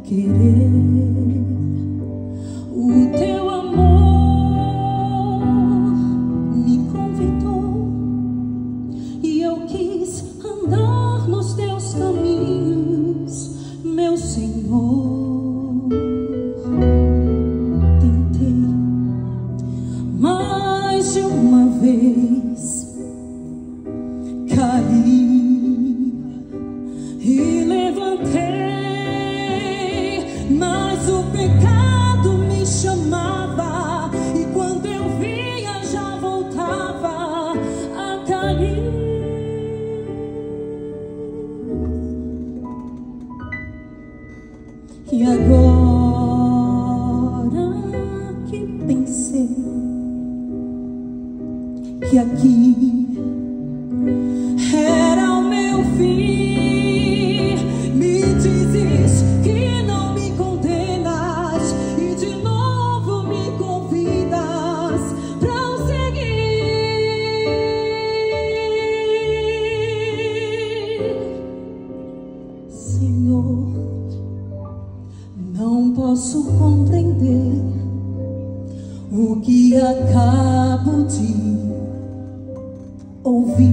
querer. O teu amor me convidou e eu quis andar nos teus caminhos, meu Senhor. Tentei mais de uma vez, caí e levantei, mas o pecado me chamava, e quando eu via já voltava a cair. E agora que pensei que aqui era o meu fim, me dizes que não me condenas e de novo me convidas pra o seguir. Senhor, não posso compreender o que acabo de ouvir.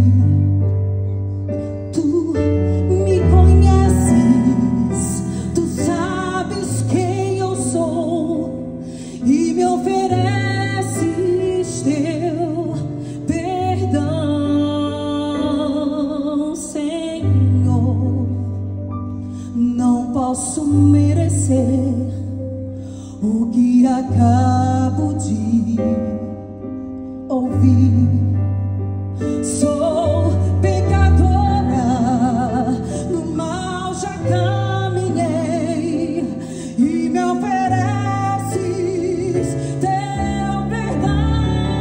Tu me conheces, tu sabes quem eu sou e me ofereces teu perdão. Senhor, não posso merecer o que acabo de ouvir. Sou pecadora, no mal já caminhei e me ofereces teu perdão.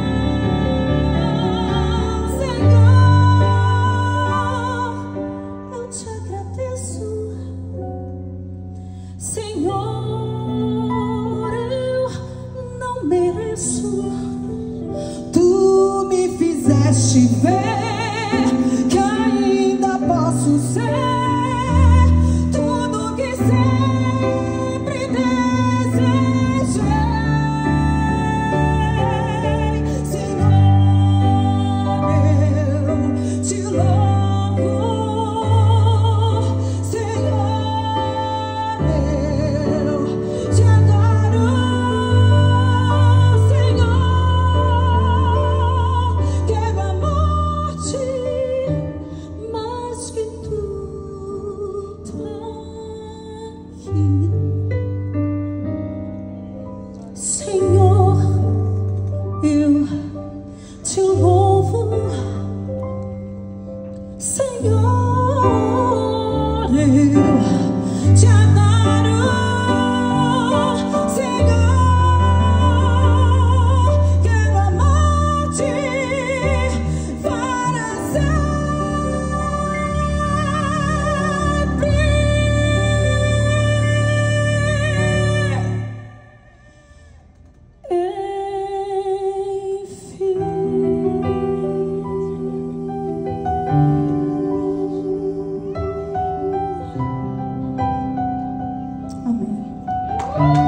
Senhor, eu te agradeço. Senhor, eu não mereço. Tu me fizeste ver que ainda posso ser tudo que sempre desejei. Senhor, eu te louvo. Senhor, eu te adoro. Senhor, quero amar-te mais que tudo aqui. Senhor, eu te louvo. Senhor, eu te adoro. Senhor, quero amar-te para sempre. Enfim. Amém.